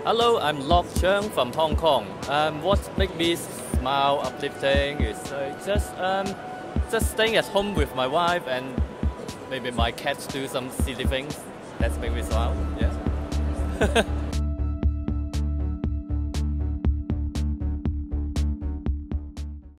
Hello, I'm Lok Cheung from Hong Kong. What makes me smile, uplifting is just staying at home with my wife and maybe my cats do some silly things. That's make me smile. Yeah.